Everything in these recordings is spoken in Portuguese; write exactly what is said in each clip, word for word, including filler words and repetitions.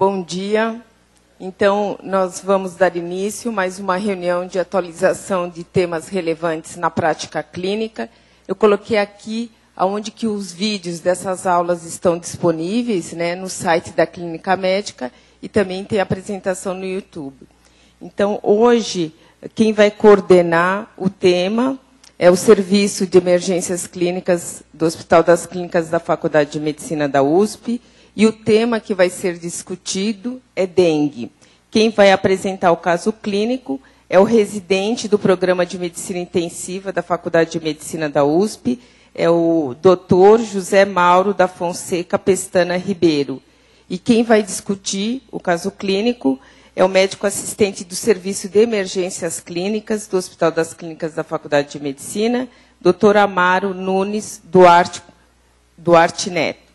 bom dia. Então, nós vamos dar início a mais uma reunião de atualização de temas relevantes na prática clínica. Eu coloquei aqui onde que os vídeos dessas aulas estão disponíveis, né, no site da Clínica Médica, e também tem apresentação no YouTube. Então, hoje, quem vai coordenar o tema é o Serviço de Emergências Clínicas do Hospital das Clínicas da Faculdade de Medicina da U S P, e o tema que vai ser discutido é dengue. Quem vai apresentar o caso clínico é o residente do Programa de Medicina Intensiva da Faculdade de Medicina da U S P, é o doutor José Mauro da Fonseca Pestana Ribeiro. E quem vai discutir o caso clínico é o médico assistente do Serviço de Emergências Clínicas do Hospital das Clínicas da Faculdade de Medicina, doutor Amaro Nunes Duarte, Duarte Neto.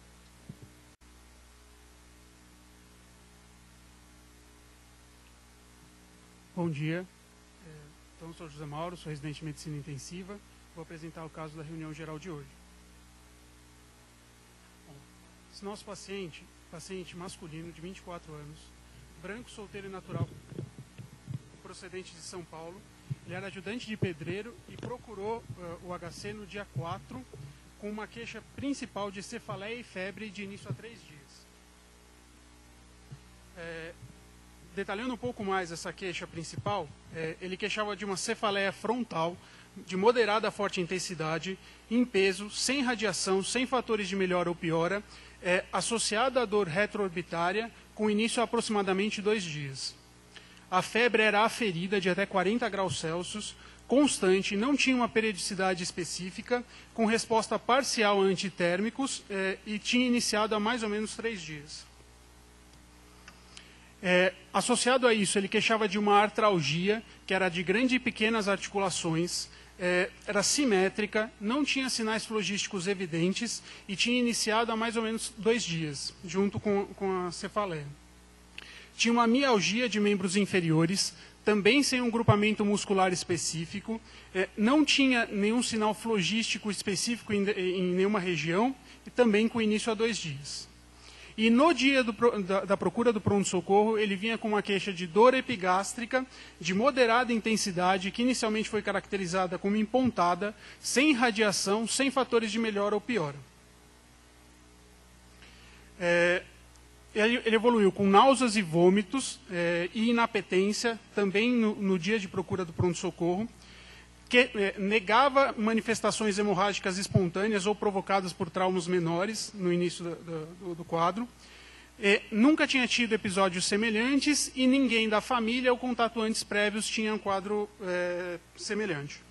Bom dia. Então, sou José Mauro, sou residente de Medicina Intensiva. Vou apresentar o caso da reunião geral de hoje. Bom, esse nosso paciente, paciente masculino de vinte e quatro anos, branco, solteiro e natural, procedente de São Paulo. Ele era ajudante de pedreiro e procurou uh, o H C no dia quatro, com uma queixa principal de cefaleia e febre de início a três dias. É, detalhando um pouco mais essa queixa principal, é, ele queixava de uma cefaleia frontal, de moderada a forte intensidade, em peso, sem radiação, sem fatores de melhora ou piora, é, associada à dor retroorbitária, com início a aproximadamente dois dias. A febre era aferida de até quarenta graus Celsius, constante, não tinha uma periodicidade específica, com resposta parcial a antitérmicos eh, e tinha iniciado há mais ou menos três dias. É, associado a isso, ele queixava de uma artralgia, que era de grandes e pequenas articulações, é, era simétrica, não tinha sinais flogísticos evidentes e tinha iniciado há mais ou menos dois dias, junto com, com a cefaleia. Tinha uma mialgia de membros inferiores, também sem um grupamento muscular específico, é, não tinha nenhum sinal flogístico específico em, em nenhuma região e também com início há dois dias. E no dia do, da, da procura do pronto-socorro, ele vinha com uma queixa de dor epigástrica, de moderada intensidade, que inicialmente foi caracterizada como empontada, sem radiação, sem fatores de melhora ou piora. É, ele, ele evoluiu com náuseas e vômitos é, e inapetência, também no, no dia de procura do pronto-socorro, que eh, negava manifestações hemorrágicas espontâneas ou provocadas por traumas menores no início do, do, do quadro. Eh, nunca tinha tido episódios semelhantes e ninguém da família ou contatuantes prévios tinha um quadro eh, semelhante.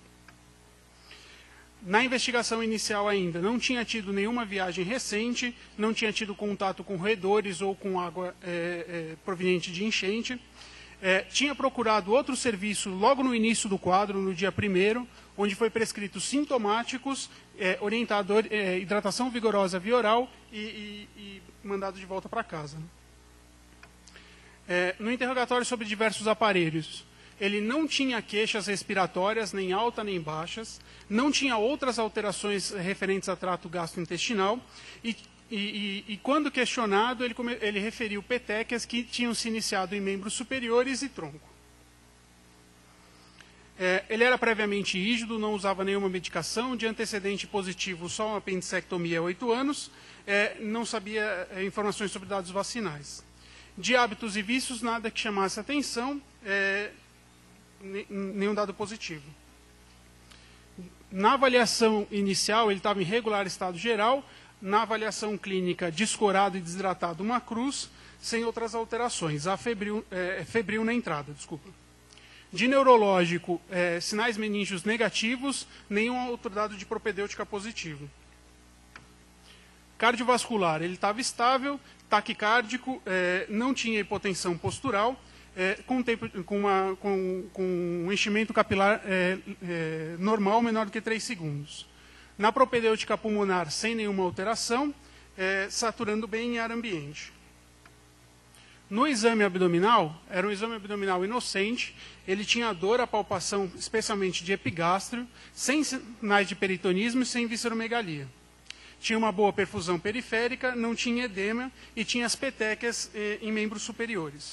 Na investigação inicial ainda, não tinha tido nenhuma viagem recente, não tinha tido contato com roedores ou com água eh, eh, proveniente de enchente. É, tinha procurado outro serviço logo no início do quadro, no dia primeiro, onde foi prescrito sintomáticos, é, orientador, é, hidratação vigorosa via oral e, e, e mandado de volta para casa. É, no interrogatório sobre diversos aparelhos, ele não tinha queixas respiratórias, nem alta nem baixas, não tinha outras alterações referentes a trato gastrointestinal e E, e, e quando questionado, ele, come, ele referiu petequias que tinham se iniciado em membros superiores e tronco. É, ele era previamente rígido, não usava nenhuma medicação, de antecedente positivo só uma apendicectomia há oito anos, é, não sabia é, informações sobre dados vacinais. De hábitos e vícios, nada que chamasse atenção, é, nenhum dado positivo. Na avaliação inicial, ele estava em regular estado geral. Na avaliação clínica, descorado e desidratado, uma cruz, sem outras alterações. Há febril, é, febril na entrada, desculpa. De neurológico, é, sinais meníngeos negativos, nenhum outro dado de propedêutica positivo. Cardiovascular, ele estava estável, taquicárdico, é, não tinha hipotensão postural, é, com, tempo, com, uma, com, com um enchimento capilar é, é, normal, menor do que três segundos. Na propedêutica pulmonar, sem nenhuma alteração, é, saturando bem em ar ambiente. No exame abdominal, era um exame abdominal inocente, ele tinha dor, a palpação, especialmente de epigástrio, sem sinais de peritonismo e sem visceromegalia. tinha uma boa perfusão periférica, não tinha edema e tinha as petecas eh, em membros superiores.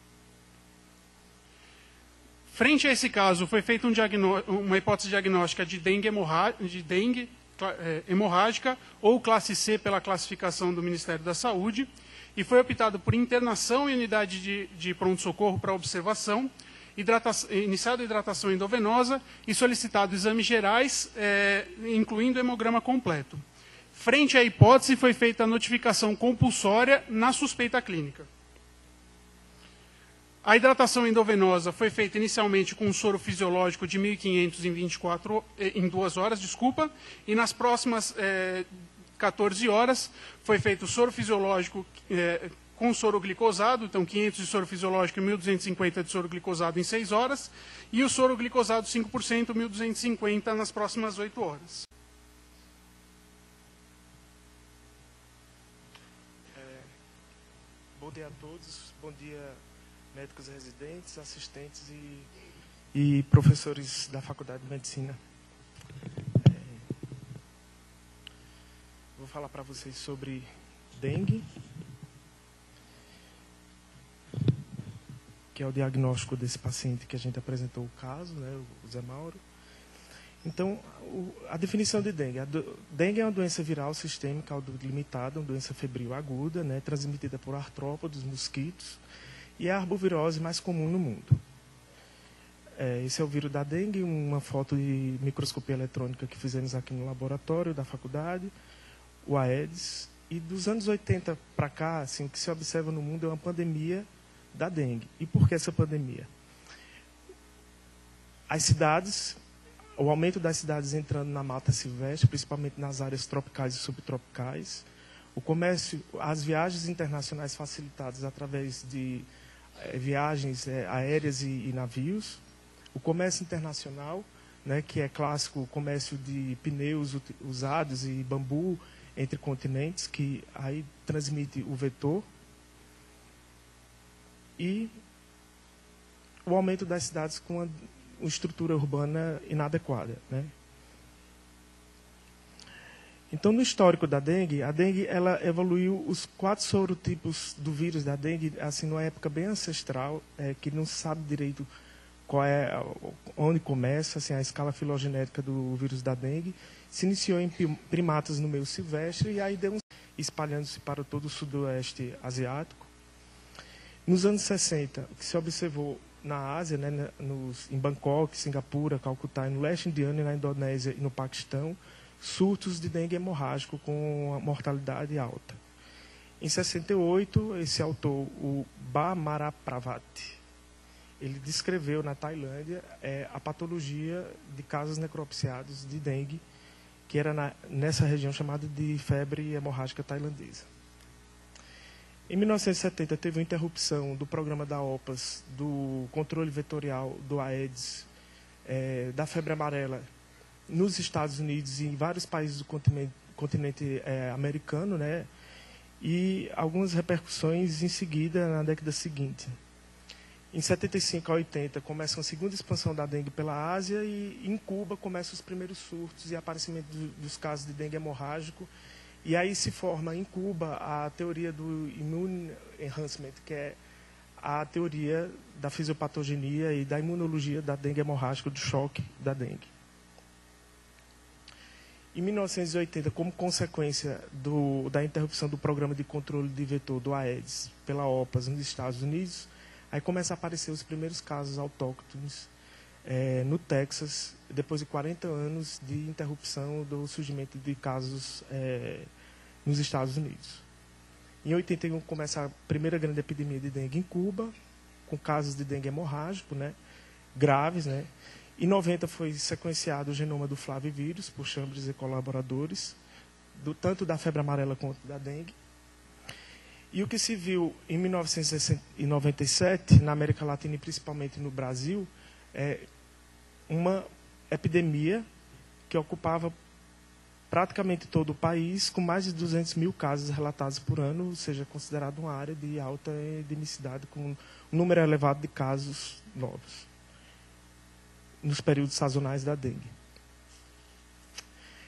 Frente a esse caso, foi feita um uma hipótese diagnóstica de dengue, de dengue eh, hemorrágica ou classe C pela classificação do Ministério da Saúde, e foi optado por internação em unidade de, de pronto-socorro para observação, hidrata, iniciado a hidratação endovenosa e solicitado exames gerais, eh, incluindo hemograma completo. Frente à hipótese, foi feita a notificação compulsória na suspeita clínica. A hidratação endovenosa foi feita inicialmente com um soro fisiológico de mil e quinhentos em, vinte e quatro, em duas horas, desculpa, e nas próximas eh, quatorze horas foi feito o soro fisiológico eh, com soro glicosado, então quinhentos de soro fisiológico e mil duzentos e cinquenta de soro glicosado em seis horas, e o soro glicosado cinco por cento, mil duzentos e cinquenta nas próximas oito horas. É, bom dia a todos, bom dia médicos residentes, assistentes e, e professores da Faculdade de Medicina. É, vou falar para vocês sobre dengue, que é o diagnóstico desse paciente que a gente apresentou o caso, né, o Zé Mauro. Então, o, a definição de dengue. A do, dengue é uma doença viral sistêmica autolimitada, uma doença febril aguda, né, transmitida por artrópodes, mosquitos, e é a arbovirose mais comum no mundo. É, esse é o vírus da dengue, uma foto de microscopia eletrônica que fizemos aqui no laboratório da faculdade, o Aedes. E dos anos oitenta para cá, assim, o que se observa no mundo é uma pandemia da dengue. E por que essa pandemia? As cidades, o aumento das cidades entrando na mata silvestre, principalmente nas áreas tropicais e subtropicais, o comércio, as viagens internacionais facilitadas através de eh, viagens eh, aéreas e, e navios, o comércio internacional, né, que é clássico, o comércio de pneus usados e bambu entre continentes, que aí transmite o vetor, e o aumento das cidades com uma, uma estrutura urbana inadequada, né? Então, no histórico da dengue, a dengue ela evoluiu os quatro sorotipos do vírus da dengue, assim, numa época bem ancestral, é, que não se sabe direito qual é, onde começa, assim, a escala filogenética do vírus da dengue. Se iniciou em primatas no meio silvestre e aí deu um, espalhando-se para todo o sudoeste asiático. Nos anos sessenta, o que se observou na Ásia, né, nos, em Bangkok, Singapura, Calcutá, no leste indiano, na Indonésia e no Paquistão, surtos de dengue hemorrágico com mortalidade alta. Em sessenta e oito, esse autor, o Bamarapravati, ele descreveu na Tailândia é, a patologia de casos necropsiados de dengue, que era na, nessa região chamada de febre hemorrágica tailandesa. Em mil novecentos e setenta, teve uma interrupção do programa da OPAS, do controle vetorial do Aedes, é, da febre amarela, nos Estados Unidos e em vários países do continente, continente é, americano, né? E algumas repercussões em seguida, na década seguinte. Em setenta e cinco a oitenta, começa uma segunda expansão da dengue pela Ásia e em Cuba começam os primeiros surtos e aparecimento do, dos casos de dengue hemorrágico. E aí se forma em Cuba a teoria do immune enhancement, que é a teoria da fisiopatogenia e da imunologia da dengue hemorrágica, do choque da dengue. Em mil novecentos e oitenta, como consequência do, da interrupção do programa de controle de vetor do Aedes pela OPAS nos Estados Unidos, aí começam a aparecer os primeiros casos autóctones é, no Texas, depois de quarenta anos de interrupção do surgimento de casos é, nos Estados Unidos. Em oitenta e um começa a primeira grande epidemia de dengue em Cuba, com casos de dengue hemorrágico, né, graves, né. Em noventa foi sequenciado o genoma do flavivírus por Chambers e colaboradores, do, tanto da febre amarela quanto da dengue. E o que se viu em mil novecentos e noventa e sete, na América Latina e principalmente no Brasil, é uma epidemia que ocupava praticamente todo o país, com mais de duzentos mil casos relatados por ano, ou seja, considerado uma área de alta endemicidade, com um número elevado de casos novos nos períodos sazonais da dengue.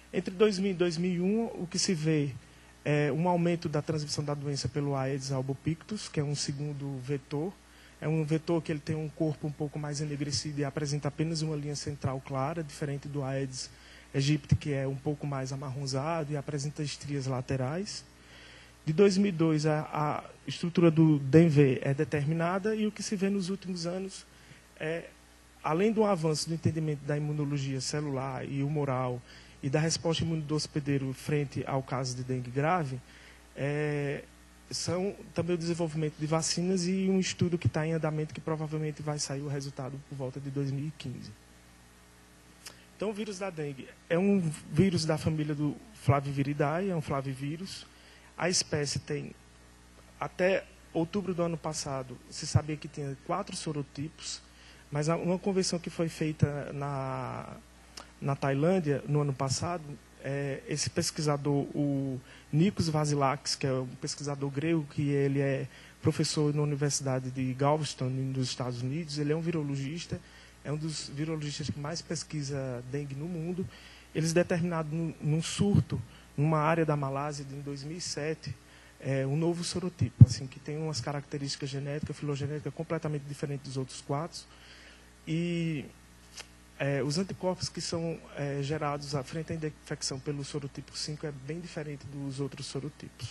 Entre dois mil e dois mil e um, o que se vê é um aumento da transmissão da doença pelo Aedes albopictus, que é um segundo vetor. É um vetor que ele tem um corpo um pouco mais enegrecido e apresenta apenas uma linha central clara, diferente do Aedes aegypti, que é um pouco mais amarronzado e apresenta estrias laterais. De dois mil e dois, a, a estrutura do D N V é determinada e o que se vê nos últimos anos é, além do avanço do entendimento da imunologia celular e humoral e da resposta imune do hospedeiro frente ao caso de dengue grave, é, são também o desenvolvimento de vacinas e um estudo que está em andamento que provavelmente vai sair o resultado por volta de dois mil e quinze. Então, o vírus da dengue é um vírus da família do Flaviviridae, é um flavivírus. A espécie tem, até outubro do ano passado, se sabia que tinha quatro sorotipos, mas uma convenção que foi feita na, na Tailândia, no ano passado, é, esse pesquisador, o Nikos Vasilakis, que é um pesquisador grego, que ele é professor na Universidade de Galveston, nos Estados Unidos, ele é um virologista, é um dos virologistas que mais pesquisa dengue no mundo. Eles determinaram num, num surto, numa área da Malásia, em dois mil e sete, é, um novo sorotipo, assim, que tem umas características genéticas, filogenéticas completamente diferentes dos outros quatro. E é, os anticorpos que são é, gerados à frente da infecção pelo sorotipo cinco é bem diferente dos outros sorotipos.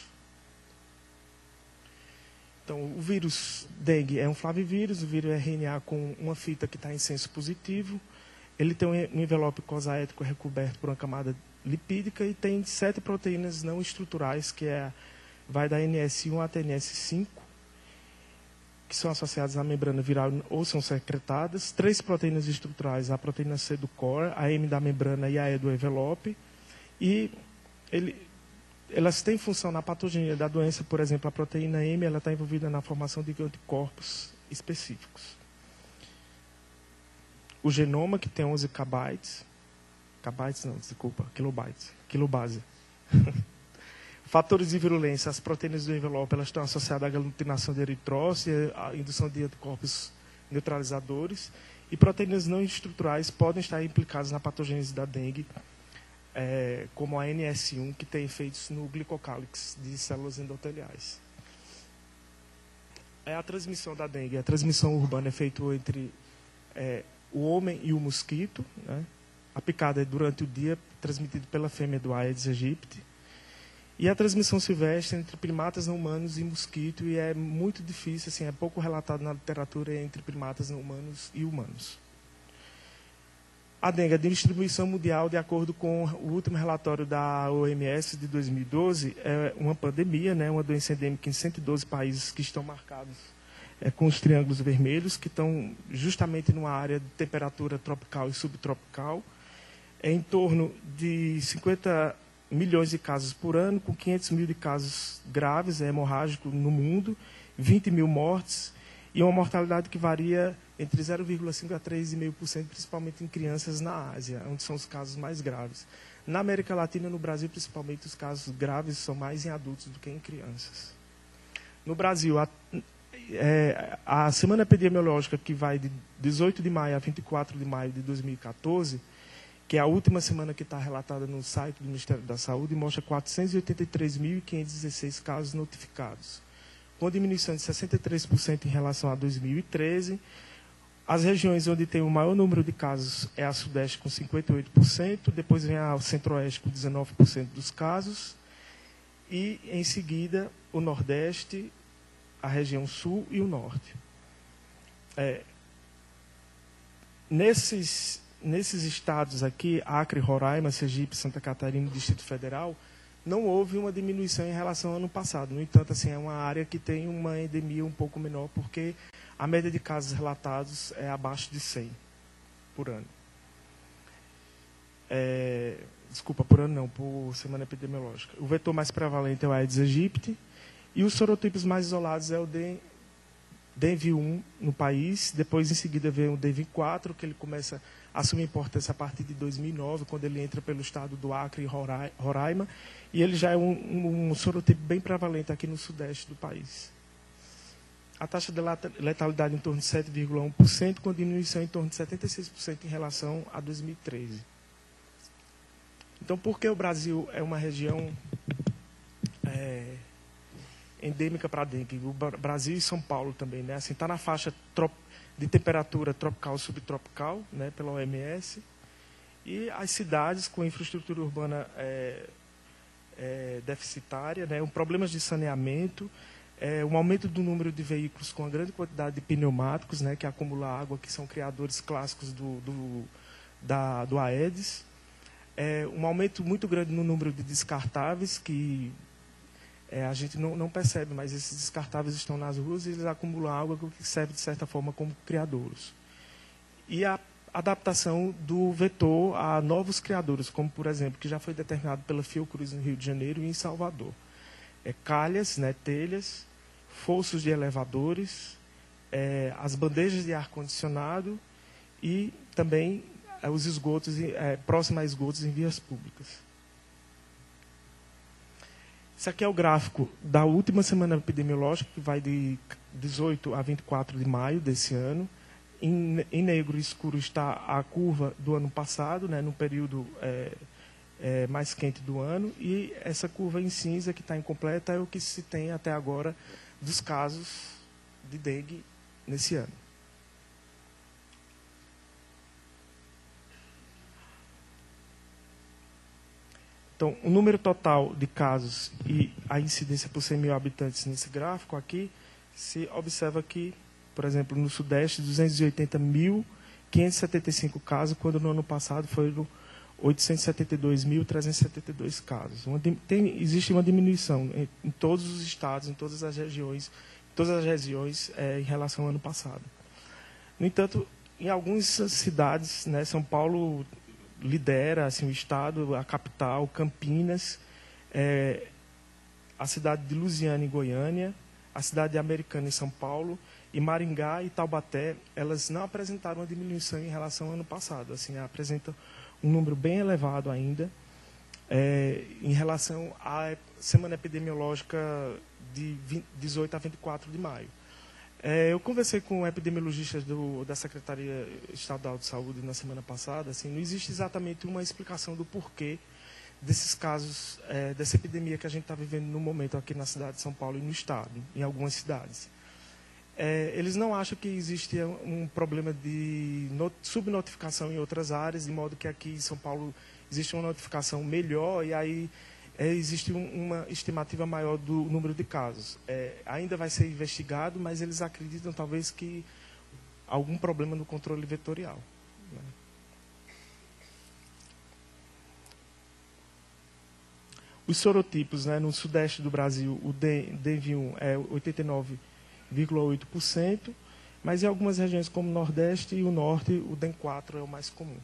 Então, o vírus dengue é um flavivírus, o vírus R N A com uma fita que está em senso positivo. Ele tem um envelope cosaétrico recoberto por uma camada lipídica e tem sete proteínas não estruturais, que é, vai da N S um até N S cinco, que são associadas à membrana viral ou são secretadas. Três proteínas estruturais, a proteína C do core, a M da membrana e a E do envelope. E ele, elas têm função na patogenia da doença, por exemplo, a proteína M ela está envolvida na formação de anticorpos específicos. O genoma, que tem onze kbytes, kbytes não, desculpa, kilobytes, kilobase. Fatores de virulência, as proteínas do envelope elas estão associadas à aglutinação de eritrócito, à indução de anticorpos neutralizadores, e proteínas não estruturais podem estar implicadas na patogênese da dengue, é, como a N S um, que tem efeitos no glicocálix de células endoteliais. É a transmissão da dengue, a transmissão urbana é feita entre é, o homem e o mosquito, né? A picada é durante o dia, transmitida pela fêmea do Aedes aegypti. E a transmissão silvestre entre primatas não humanos e mosquito, e é muito difícil, assim, é pouco relatado na literatura entre primatas não humanos e humanos. A dengue é de distribuição mundial, de acordo com o último relatório da O M S de dois mil e doze, é uma pandemia, né, uma doença endêmica em cento e doze países que estão marcados é, com os triângulos vermelhos, que estão justamente numa área de temperatura tropical e subtropical. É em torno de cinquenta milhões de casos por ano, com quinhentos mil de casos graves, é, hemorrágico no mundo, vinte mil mortes, e uma mortalidade que varia entre zero vírgula cinco por cento a três vírgula cinco por cento, principalmente em crianças na Ásia, onde são os casos mais graves. Na América Latina e no Brasil, principalmente, os casos graves são mais em adultos do que em crianças. No Brasil, a, é, a semana epidemiológica, que vai de dezoito de maio a vinte e quatro de maio de dois mil e quatorze, que é a última semana que está relatada no site do Ministério da Saúde, mostra quatrocentos e oitenta e três mil quinhentos e dezesseis casos notificados, com diminuição de sessenta e três por cento em relação a dois mil e treze. As regiões onde tem o maior número de casos é a Sudeste, com cinquenta e oito por cento, depois vem a Centro-Oeste, com dezenove por cento dos casos, e, em seguida, o Nordeste, a região Sul e o Norte. É, nesses... Nesses estados aqui, Acre, Roraima, Sergipe, Santa Catarina e Distrito Federal, não houve uma diminuição em relação ao ano passado. No entanto, assim, é uma área que tem uma endemia um pouco menor, porque a média de casos relatados é abaixo de cem por ano. É, desculpa, por ano não, por semana epidemiológica. O vetor mais prevalente é o Aedes aegypti, e os sorotipos mais isolados é o D N V um no país, depois em seguida vem o D N V quatro, que ele começa a assumir importância a partir de dois mil e nove, quando ele entra pelo estado do Acre e Roraima, e ele já é um, um, um sorotipo bem prevalente aqui no sudeste do país. A taxa de letalidade em torno de sete vírgula um por cento, com diminuição em torno de setenta e seis por cento em relação a dois mil e treze. Então, por que o Brasil é uma região é, endêmica para a dengue? O Brasil e São Paulo também, né? Assim, está na faixa de temperatura tropical subtropical, né, pela O M S, e as cidades com infraestrutura urbana é, é, deficitária, né, um problemas de saneamento, é, um aumento do número de veículos com uma grande quantidade de pneumáticos, né, que acumulam água, que são criadores clássicos do, do, da, do Aedes, é, um aumento muito grande no número de descartáveis, que é, a gente não, não percebe, mas esses descartáveis estão nas ruas e eles acumulam água, que serve, de certa forma, como criadouros. E a adaptação do vetor a novos criadouros, como, por exemplo, que já foi determinado pela Fiocruz no Rio de Janeiro e em Salvador. É, calhas, né, telhas, fossos de elevadores, é, as bandejas de ar-condicionado e também é, os esgotos, é, próximos a esgotos em vias públicas. Esse aqui é o gráfico da última semana epidemiológica, que vai de dezoito a vinte e quatro de maio desse ano. Em, em negro escuro está a curva do ano passado, né, no período é, é, mais quente do ano, e essa curva em cinza, que está incompleta, é o que se tem até agora dos casos de dengue nesse ano. Então, o número total de casos e a incidência por cem mil habitantes nesse gráfico aqui, se observa que, por exemplo, no Sudeste, duzentos e oitenta mil quinhentos e setenta e cinco casos, quando no ano passado foram oitocentos e setenta e dois mil trezentos e setenta e dois casos. Uma, tem, existe uma diminuição em, em todos os estados, em todas as regiões, em todas as regiões é, em relação ao ano passado. No entanto, em algumas cidades, né, São Paulo lidera assim, o estado, a capital, Campinas, é, a cidade de Lusiânia, em Goiânia, a cidade de Americana, em São Paulo, e Maringá e Taubaté, elas não apresentaram uma diminuição em relação ao ano passado. Assim, apresentam um número bem elevado ainda é, em relação à semana epidemiológica de vinte, dezoito a vinte e quatro de maio. É, eu conversei com epidemiologistas do, da Secretaria Estadual de Saúde na semana passada. Assim, não existe exatamente uma explicação do porquê desses casos, é, dessa epidemia que a gente está vivendo no momento aqui na cidade de São Paulo e no estado, em algumas cidades. É, eles não acham que existe um problema de not subnotificação em outras áreas, de modo que aqui em São Paulo existe uma notificação melhor e aí é, existe um, uma estimativa maior do número de casos. É, ainda vai ser investigado, mas eles acreditam talvez que algum problema no controle vetorial. Né? Os sorotipos, né, no sudeste do Brasil, o D N V um é oitenta e nove vírgula oito por cento, mas em algumas regiões como o Nordeste e o Norte, o D E N quatro é o mais comum.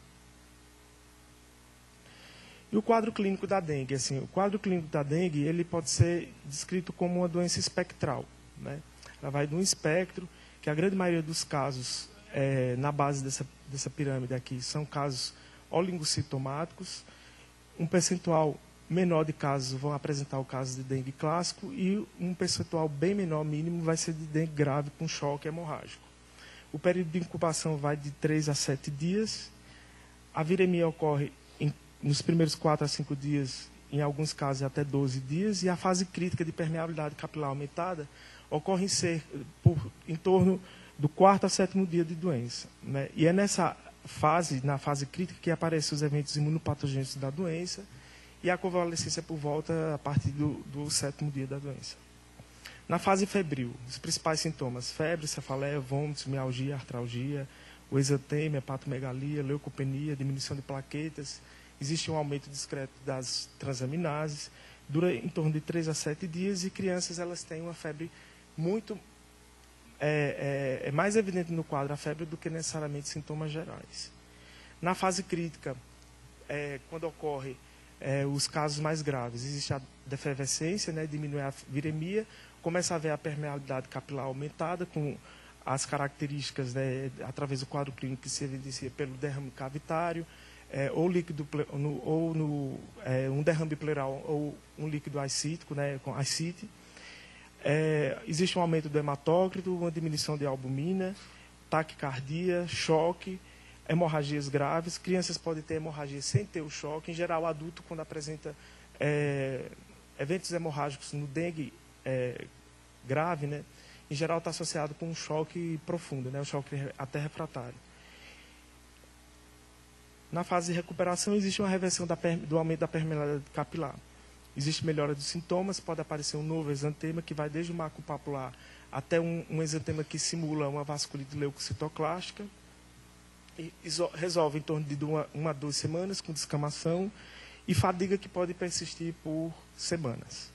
E o quadro clínico da dengue, assim, o quadro clínico da dengue, ele pode ser descrito como uma doença espectral, né? Ela vai de um espectro, que a grande maioria dos casos, é, na base dessa, dessa pirâmide aqui, são casos oligossintomáticos, um percentual menor de casos vão apresentar o caso de dengue clássico e um percentual bem menor, mínimo, vai ser de dengue grave com choque hemorrágico. O período de incubação vai de três a sete dias. A viremia ocorre em, nos primeiros quatro a cinco dias, em alguns casos até doze dias, e a fase crítica de permeabilidade capilar aumentada ocorre em, ser, por, em torno do quarto a sétimo dia de doença. Né? E é nessa fase, na fase crítica, que aparecem os eventos imunopatogênicos da doença, e a convalescência por volta a partir do, do sétimo dia da doença. Na fase febril, os principais sintomas: febre, cefaleia, vômitos, mialgia, artralgia, o exantema, hepatomegalia, leucopenia, diminuição de plaquetas. Existe um aumento discreto das transaminases, dura em torno de três a sete dias, e crianças elas têm uma febre muito... É, é, é mais evidente no quadro a febre do que necessariamente sintomas gerais. Na fase crítica, é, quando ocorre É, os casos mais graves, existe a defervescência, né, diminui a viremia, começa a haver a permeabilidade capilar aumentada, com as características, né, através do quadro clínico que se evidencia pelo derrame cavitário, é, ou, líquido, no, ou no, é, um derrame pleural, ou um líquido ascítico, né, com ascite. É, existe um aumento do hematócrito, uma diminuição de albumina, taquicardia, choque, hemorragias graves. Crianças podem ter hemorragia sem ter o choque. Em geral, o adulto, quando apresenta é, eventos hemorrágicos no dengue é, grave, né, em geral está associado com um choque profundo, né, o choque até refratário. Na fase de recuperação, existe uma reversão da, do aumento da permeabilidade capilar. Existe melhora dos sintomas, pode aparecer um novo exantema, que vai desde o marco papular até um, um exantema que simula uma vasculite leucocitoclástica. E resolve em torno de uma, uma a duas semanas, com descamação, e fadiga que pode persistir por semanas.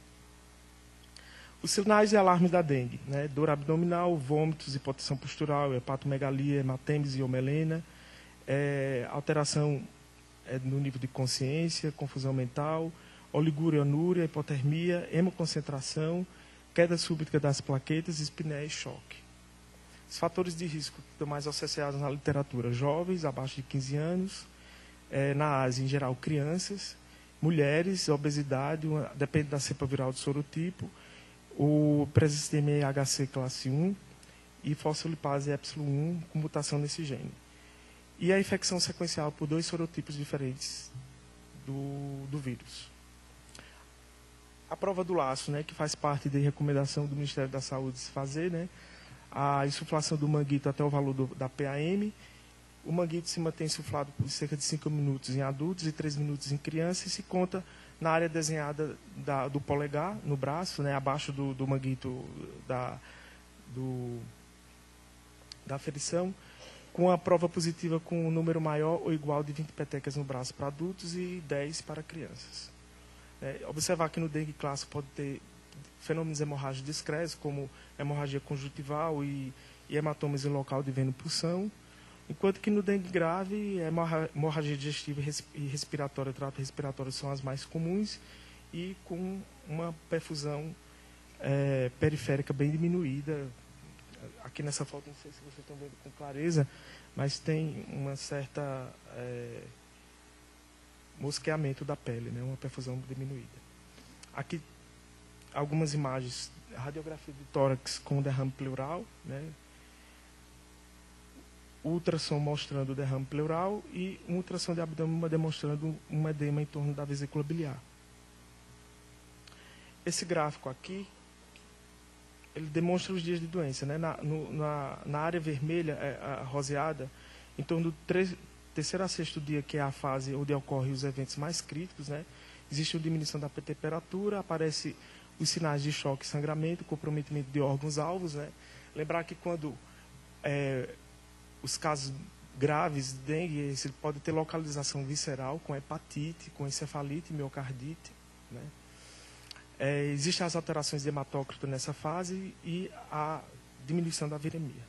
Os sinais de alarme da dengue, né? Dor abdominal, vômitos, hipotensão postural, hepatomegalia, hematêmese e omelena, é, alteração é, no nível de consciência, confusão mental, oligúria, anúria, hipotermia, hemoconcentração, queda súbita das plaquetas, espinéia e choque. Os fatores de risco que estão mais associados na literatura: jovens, abaixo de quinze anos, é, na Ásia, em geral, crianças, mulheres, obesidade, uma, depende da cepa viral do sorotipo, o presistemia H C classe um e fosfolipase epsilon um com mutação nesse gene. E a infecção sequencial por dois sorotipos diferentes do, do vírus. A prova do laço, né, que faz parte da recomendação do Ministério da Saúde se fazer, né, a insuflação do manguito até o valor do, da P A M. O manguito se mantém insuflado por cerca de cinco minutos em adultos e três minutos em crianças e se conta na área desenhada da, do polegar, no braço, né, abaixo do, do manguito da, do, da aferição, com a prova positiva com um número maior ou igual de vinte petecas no braço para adultos e dez para crianças. É, observar que no dengue clássico pode ter fenômenos hemorrágicos discretos, como hemorragia conjuntival e, e hematomas em local de venopulsão, enquanto que no dengue grave, hemorragia digestiva e respiratória, trato respiratório são as mais comuns e com uma perfusão é, periférica bem diminuída. Aqui nessa foto, não sei se vocês estão vendo com clareza, mas tem uma certa é, mosqueamento da pele, né? Uma perfusão diminuída. Aqui, algumas imagens, radiografia de tórax com derrame pleural, né? Ultrassom mostrando o derrame pleural e um ultrassom de abdômen demonstrando um edema em torno da vesícula biliar. Esse gráfico aqui, ele demonstra os dias de doença, né? Na, no, na, na área vermelha, a roseada, em torno do três, terceiro a sexto dia, que é a fase onde ocorrem os eventos mais críticos, né? Existe uma diminuição da temperatura, aparece os sinais de choque e sangramento, comprometimento de órgãos-alvos, né? Lembrar que quando é, os casos graves de dengue, você pode ter localização visceral, com hepatite, com encefalite, miocardite, né? É, existem as alterações de hematócrito nessa fase e a diminuição da viremia.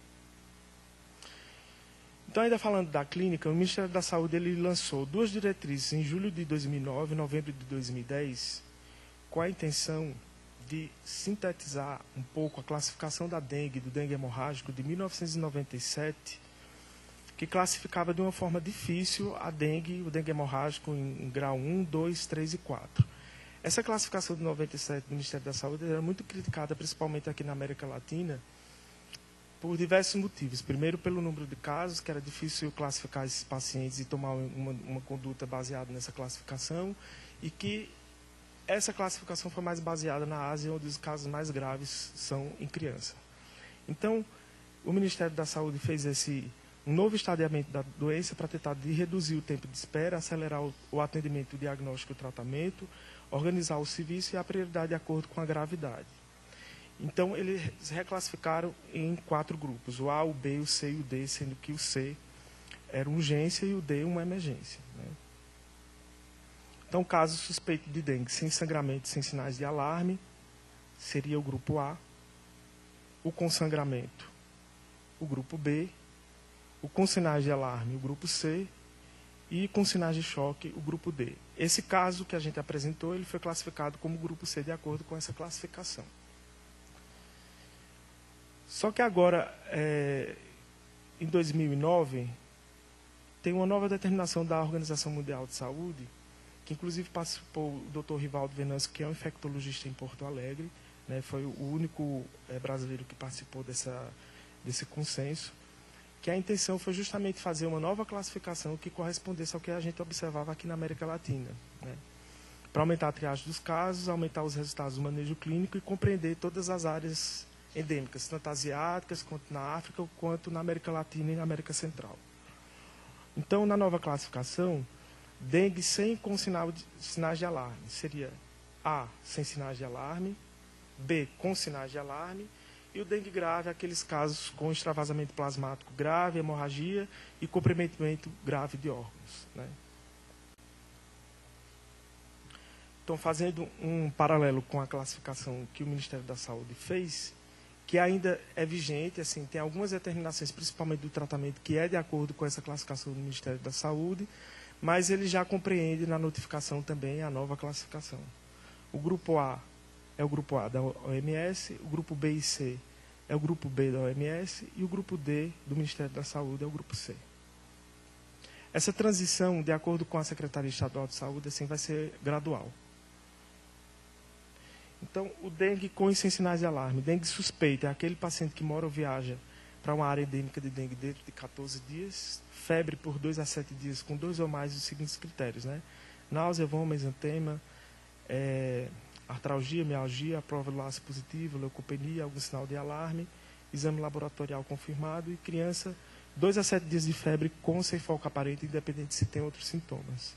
Então, ainda falando da clínica, o Ministério da Saúde ele lançou duas diretrizes em julho de dois mil e nove e novembro de dois mil e dez, com a intenção de sintetizar um pouco a classificação da dengue, do dengue hemorrágico, de mil novecentos e noventa e sete, que classificava de uma forma difícil a dengue, o dengue hemorrágico em, em grau um, dois, três e quatro. Essa classificação de noventa e sete do Ministério da Saúde era muito criticada, principalmente aqui na América Latina, por diversos motivos. Primeiro, pelo número de casos, que era difícil classificar esses pacientes e tomar uma, uma conduta baseada nessa classificação, e que essa classificação foi mais baseada na Ásia, onde os casos mais graves são em criança. Então, o Ministério da Saúde fez esse um novo estadiamento da doença para tentar de reduzir o tempo de espera, acelerar o, o atendimento, o diagnóstico e o tratamento, organizar o serviço e a prioridade de acordo com a gravidade. Então, eles reclassificaram em quatro grupos, o A, o B, o C e o D, sendo que o C era urgência e o D uma emergência, né? Então, caso suspeito de dengue sem sangramento, sem sinais de alarme, seria o grupo A, o com sangramento, o grupo B, o com sinais de alarme, o grupo C, e com sinais de choque, o grupo D. Esse caso que a gente apresentou, ele foi classificado como grupo C de acordo com essa classificação. Só que agora, é, em dois mil e nove, tem uma nova determinação da Organização Mundial de Saúde, que inclusive participou o doutor Rivaldo Venâncio, que é um infectologista em Porto Alegre, né, foi o único é, brasileiro que participou dessa, desse consenso, que a intenção foi justamente fazer uma nova classificação que correspondesse ao que a gente observava aqui na América Latina, né? Para aumentar a triagem dos casos, aumentar os resultados do manejo clínico e compreender todas as áreas endêmicas, tanto asiáticas, quanto na África, quanto na América Latina e na América Central. Então, na nova classificação, dengue sem com sinal de, sinais de alarme seria A, sem sinais de alarme, B, com sinais de alarme, e o dengue grave, aqueles casos com extravasamento plasmático grave, hemorragia e comprometimento grave de órgãos, né? Então, fazendo um paralelo com a classificação que o Ministério da Saúde fez, que ainda é vigente, assim, tem algumas determinações, principalmente do tratamento, que é de acordo com essa classificação do Ministério da Saúde, mas ele já compreende na notificação também a nova classificação. O grupo A é o grupo A da O M S, o grupo B e C é o grupo B da O M S e o grupo D do Ministério da Saúde é o grupo C. Essa transição, de acordo com a Secretaria Estadual de Saúde, assim, vai ser gradual. Então, o dengue com e sem sinais de alarme. Dengue suspeita é aquele paciente que mora ou viaja para uma área endêmica de dengue dentro de quatorze dias, febre por dois a sete dias com dois ou mais dos seguintes critérios, né? Náusea, vômito, exantema, é, artralgia, mialgia, prova do laço positivo, leucopenia, algum sinal de alarme, exame laboratorial confirmado e criança, dois a sete dias de febre com sem foco aparente, independente se tem outros sintomas.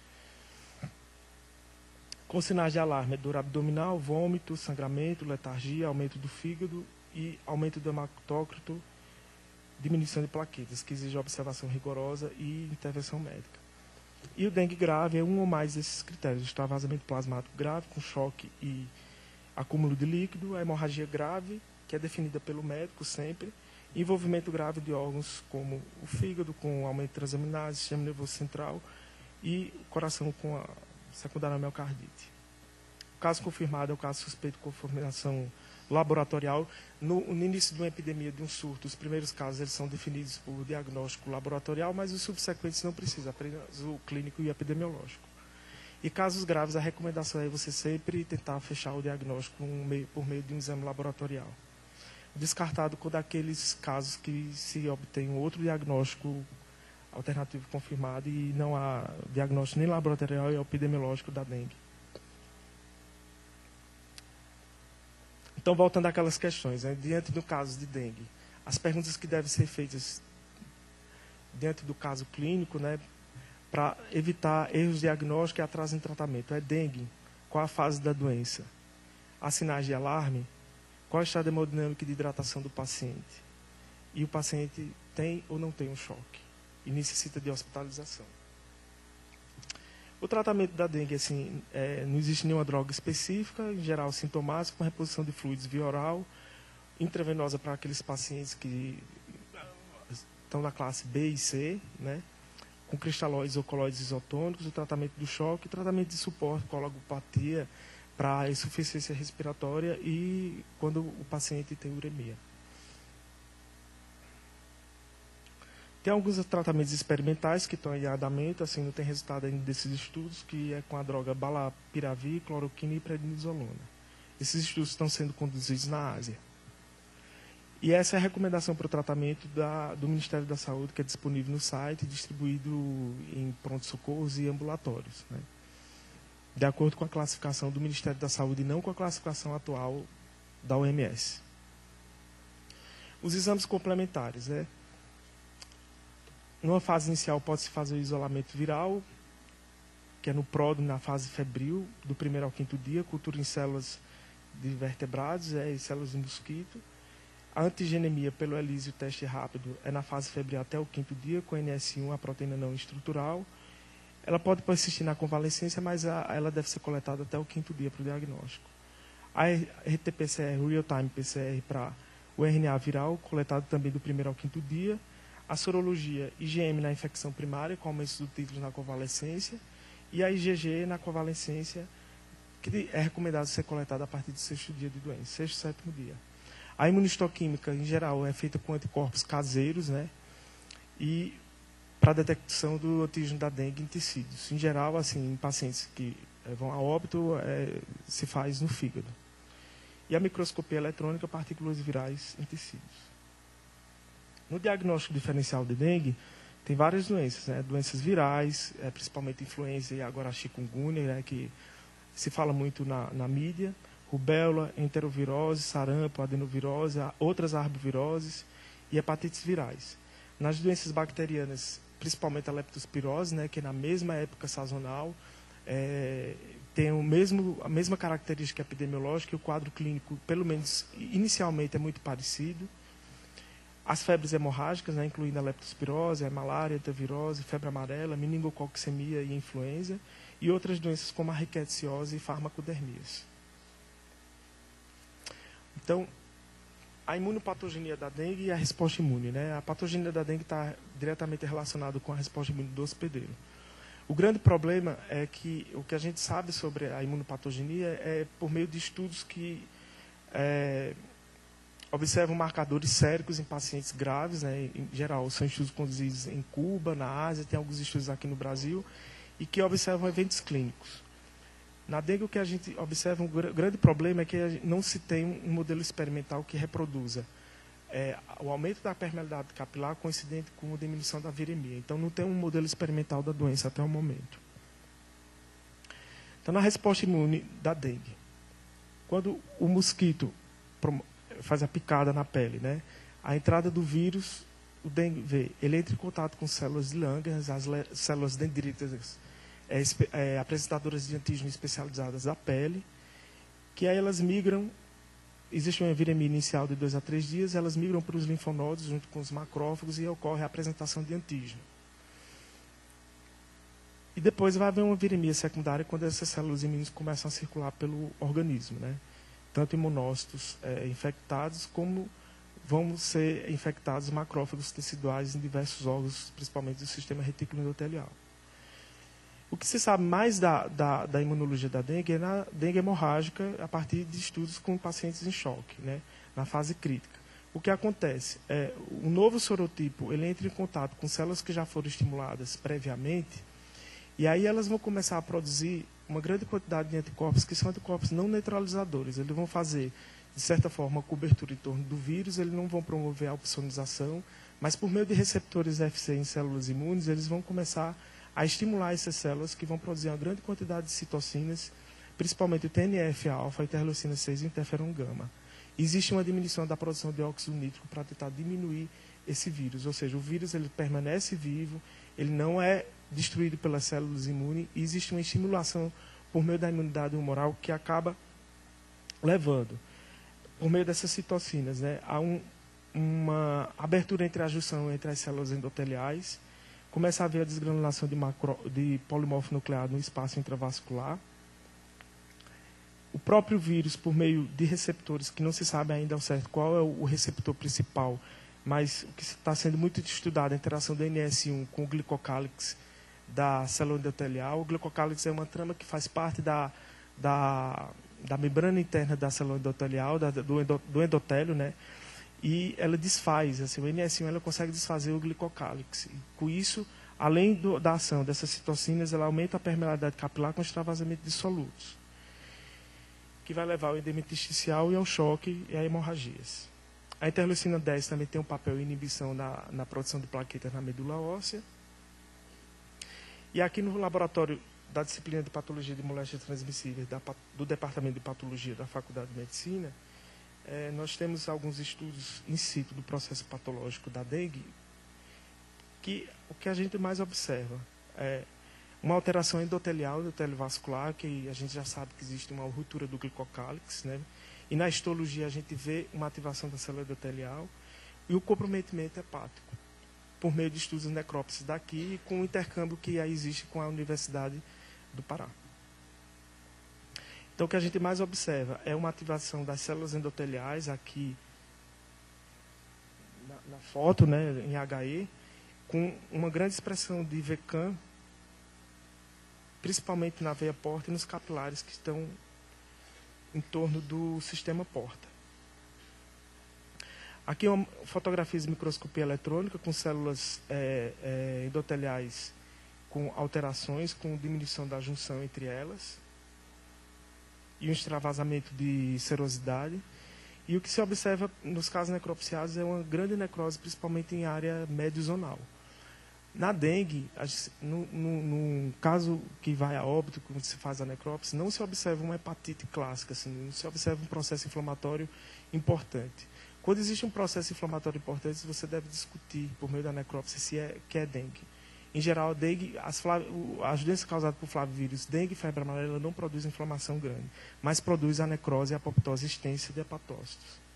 Com sinais de alarme, dor abdominal, vômito, sangramento, letargia, aumento do fígado e aumento do hematócrito, diminuição de plaquetas, que exige observação rigorosa e intervenção médica. E o dengue grave é um ou mais desses critérios: extravasamento plasmático grave, com choque e acúmulo de líquido, a hemorragia grave, que é definida pelo médico sempre, envolvimento grave de órgãos como o fígado, com aumento de transaminase, sistema nervoso central e o coração com a secundária miocardite. O caso confirmado é o caso suspeito de confirmação laboratorial. No, no início de uma epidemia, de um surto, os primeiros casos eles são definidos por diagnóstico laboratorial, mas os subsequentes não precisam, apenas o clínico e epidemiológico. E casos graves, a recomendação é você sempre tentar fechar o diagnóstico um meio, por meio de um exame laboratorial. Descartado quando aqueles casos que se obtém um outro diagnóstico alternativo confirmado e não há diagnóstico nem laboratorial e epidemiológico da dengue. Então, voltando àquelas questões, né, diante do caso de dengue, as perguntas que devem ser feitas diante do caso clínico, né, para evitar erros diagnósticos e atraso em tratamento. É dengue? Qual a fase da doença? Há sinais de alarme? Qual é o estado hemodinâmico de hidratação do paciente? E o paciente tem ou não tem um choque? E necessita de hospitalização. O tratamento da dengue, assim, é, não existe nenhuma droga específica, em geral sintomática, com reposição de fluidos via oral, intravenosa para aqueles pacientes que estão na classe B e C, né, com cristalóides ou colóides isotônicos, o tratamento do choque, o tratamento de suporte com logopatia para insuficiência respiratória e quando o paciente tem uremia. Tem alguns tratamentos experimentais que estão em andamento, assim, não tem resultado ainda desses estudos, que é com a droga balapiravir, cloroquina e prednisolona. Esses estudos estão sendo conduzidos na Ásia. E essa é a recomendação para o tratamento da, do Ministério da Saúde, que é disponível no site, distribuído em pronto-socorros e ambulatórios, né, de acordo com a classificação do Ministério da Saúde e não com a classificação atual da O M S. Os exames complementares, né? Numa fase inicial pode-se fazer o isolamento viral, que é no pródromo, na fase febril, do primeiro ao quinto dia, cultura em células de vertebrados é, e células de mosquito. A antigenemia pelo ELISA, o teste rápido, é na fase febril até o quinto dia, com N S um, a proteína não estrutural. Ela pode persistir na convalescência, mas a, ela deve ser coletada até o quinto dia para o diagnóstico. A R T P C R, Real-Time P C R, para o R N A viral, coletado também do primeiro ao quinto dia. A sorologia I G M na infecção primária, com aumento do título na convalescência, e a I G G na convalescência, que é recomendado ser coletada a partir do sexto dia de doença, sexto, sétimo dia. A imunistoquímica, em geral, é feita com anticorpos caseiros, né, e para a detecção do antígeno da dengue em tecidos. Em geral, assim, em pacientes que é, vão a óbito, é, se faz no fígado. E a microscopia eletrônica, partículas virais em tecidos. No diagnóstico diferencial de dengue, tem várias doenças, né? Doenças virais, é, principalmente influenza e agora a chikungunya, né? Que se fala muito na, na mídia, rubéola, enterovirose, sarampo, adenovirose, outras arboviroses e hepatites virais. Nas doenças bacterianas, principalmente a leptospirose, né? Que na mesma época sazonal, é, tem o mesmo, a mesma característica epidemiológica e o quadro clínico, pelo menos inicialmente, é muito parecido. As febres hemorrágicas, né, incluindo a leptospirose, a malária, a antivirose, febre amarela, meningococcemia e influenza, e outras doenças como a rickettsiose e farmacodermias. Então, a imunopatogenia da dengue e a resposta imune. Né? A patogenia da dengue está diretamente relacionada com a resposta imune do hospedeiro. O grande problema é que o que a gente sabe sobre a imunopatogenia é por meio de estudos que é, observam marcadores séricos em pacientes graves, né? Em geral, são estudos conduzidos em Cuba, na Ásia, tem alguns estudos aqui no Brasil, e que observam eventos clínicos. Na dengue, o que a gente observa, um grande problema é que não se tem um modelo experimental que reproduza é, o aumento da permeabilidade capilar coincidente com a diminuição da viremia. Então, não tem um modelo experimental da doença até o momento. Então, na resposta imune da dengue, quando o mosquito faz a picada na pele, né? A entrada do vírus, o dengue, ele entra em contato com células de Langerhans, as células dendríticas é, é, apresentadoras de antígeno especializadas da pele, que aí elas migram, existe uma viremia inicial de dois a três dias, elas migram para os linfonodos junto com os macrófagos e ocorre a apresentação de antígeno. E depois vai haver uma viremia secundária quando essas células imune começam a circular pelo organismo, né? Tanto imunócitos é, infectados, como vão ser infectados macrófagos teciduais em diversos órgãos, principalmente do sistema retículo endotelial. O que se sabe mais da, da, da imunologia da dengue é na dengue hemorrágica, a partir de estudos com pacientes em choque, né, na fase crítica. O que acontece é, o novo sorotipo, ele entra em contato com células que já foram estimuladas previamente, e aí elas vão começar a produzir uma grande quantidade de anticorpos, que são anticorpos não neutralizadores. Eles vão fazer, de certa forma, a cobertura em torno do vírus, eles não vão promover a opsonização, mas por meio de receptores F C em células imunes, eles vão começar a estimular essas células que vão produzir uma grande quantidade de citocinas, principalmente o T N F alfa, a interleucina seis e o interferon gama. Existe uma diminuição da produção de óxido nítrico para tentar diminuir esse vírus, ou seja, o vírus ele permanece vivo, ele não é destruído pelas células imunes, e existe uma estimulação por meio da imunidade humoral que acaba levando, por meio dessas citocinas, né, a um, uma abertura entre a junção entre as células endoteliais, começa a haver a desgranulação de, macro, de polimorfo nuclear no espaço intravascular. O próprio vírus, por meio de receptores, que não se sabe ainda ao certo qual é o receptor principal, mas o que está sendo muito estudado é a interação do N S um com o glicocálix da célula endotelial. O glicocálix é uma trama que faz parte da, da, da membrana interna da célula endotelial, da, do, endo, do endotélio, né? E ela desfaz, assim, o N S um ela consegue desfazer o glicocálix. E, com isso, além do, da ação dessas citocinas, ela aumenta a permeabilidade capilar com extravasamento de solutos, que vai levar ao edema intersticial e ao choque e a hemorragias. A interleucina dez também tem um papel em inibição na, na produção de plaquetas na medula óssea. E aqui no laboratório da disciplina de patologia de moléstias transmissíveis da, do Departamento de Patologia da Faculdade de Medicina, é, nós temos alguns estudos in situ do processo patológico da dengue, que o que a gente mais observa é uma alteração endotelial, endotélio vascular, que a gente já sabe que existe uma ruptura do glicocálix, né? E na histologia a gente vê uma ativação da célula endotelial e o comprometimento hepático, por meio de estudos necrópsios daqui e com o intercâmbio que aí existe com a Universidade do Pará. Então, o que a gente mais observa é uma ativação das células endoteliais aqui na, na foto, né, em H E, com uma grande expressão de V CAM, principalmente na veia porta e nos capilares que estão em torno do sistema porta. Aqui é uma fotografia de microscopia eletrônica com células é, é, endoteliais com alterações, com diminuição da junção entre elas e um extravasamento de serosidade. E o que se observa nos casos necropsiados é uma grande necrose, principalmente em área médio-zonal. Na dengue, no, no, no caso que vai a óbito, quando se faz a necrópsia, não se observa uma hepatite clássica, assim, não se observa um processo inflamatório importante. Quando existe um processo inflamatório importante, você deve discutir, por meio da necrópsia, se é, que é dengue. Em geral, a dengue, as, as doenças causadas por flavivírus, dengue e febre amarela, não produzem inflamação grande, mas produz a necrose e a apoptose extensa de hepatócitos.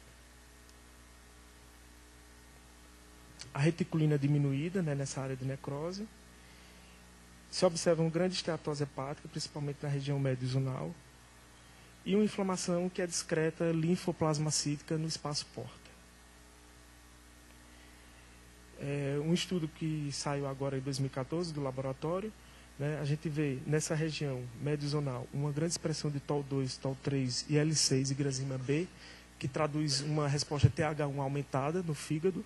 A reticulina diminuída, né, nessa área de necrose. Se observa uma grande esteatose hepática, principalmente na região médio-zonal. E uma inflamação que é discreta, linfoplasmacítica, no espaço porta. É, um estudo que saiu agora em dois mil e quatorze do laboratório, né, a gente vê nessa região médio-zonal uma grande expressão de T O L dois, T O L três e L seis e grazima B, que traduz uma resposta T H um aumentada no fígado.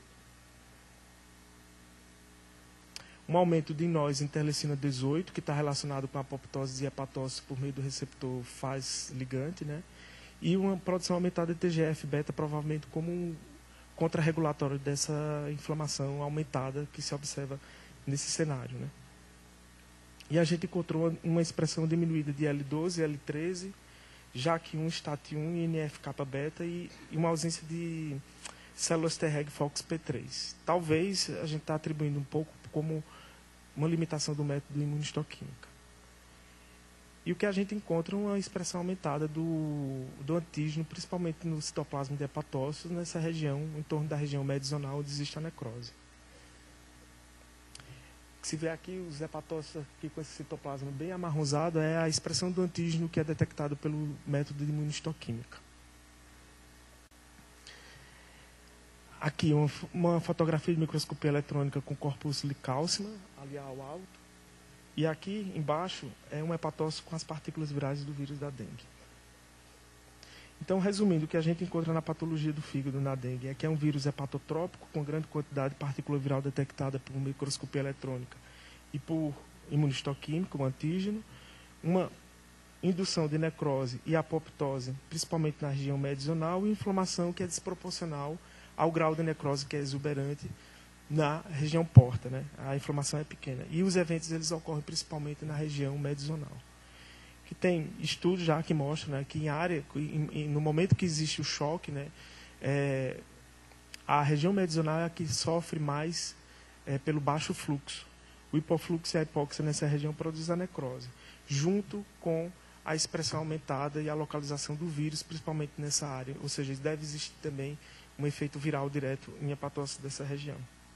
Um aumento de nós interleucina dezoito, que está relacionado com a apoptose e hepatócito por meio do receptor F A S ligante, né? E uma produção aumentada de T G F beta, provavelmente como um contrarregulatório dessa inflamação aumentada que se observa nesse cenário, né? E a gente encontrou uma expressão diminuída de L doze, L treze, J A K um, S T A T um e N F kappa beta e uma ausência de células T-reg Fox P três. Talvez a gente está atribuindo um pouco como uma limitação do método imunistoquímica. E o que a gente encontra é uma expressão aumentada do, do antígeno, principalmente no citoplasma de hepatócitos, nessa região, em torno da região médio-zonal, onde existe a necrose. Se vê aqui os hepatócitos aqui com esse citoplasma bem amarronzado, é a expressão do antígeno que é detectado pelo método de imunistoquímica. Aqui, uma, uma fotografia de microscopia eletrônica com corpúsculo calcima, ali ao alto. E aqui, embaixo, é um hepatócito com as partículas virais do vírus da dengue. Então, resumindo, o que a gente encontra na patologia do fígado na dengue é que é um vírus hepatotrópico com grande quantidade de partícula viral detectada por microscopia eletrônica e por imunistoquímica, um antígeno, uma indução de necrose e apoptose, principalmente na região médio-zonal, e inflamação que é desproporcional ao grau de necrose que é exuberante na região porta, né? A inflamação é pequena. E os eventos eles ocorrem principalmente na região médio-zonal. Que tem estudos já que mostram, né, que em área, em, em, no momento que existe o choque, né, é, a região médio-zonal é a que sofre mais é, pelo baixo fluxo. O hipofluxo e a hipóxia nessa região produzem a necrose, junto com a expressão aumentada e a localização do vírus, principalmente nessa área. Ou seja, deve existir também um efeito viral direto em hepatócitos dessa região.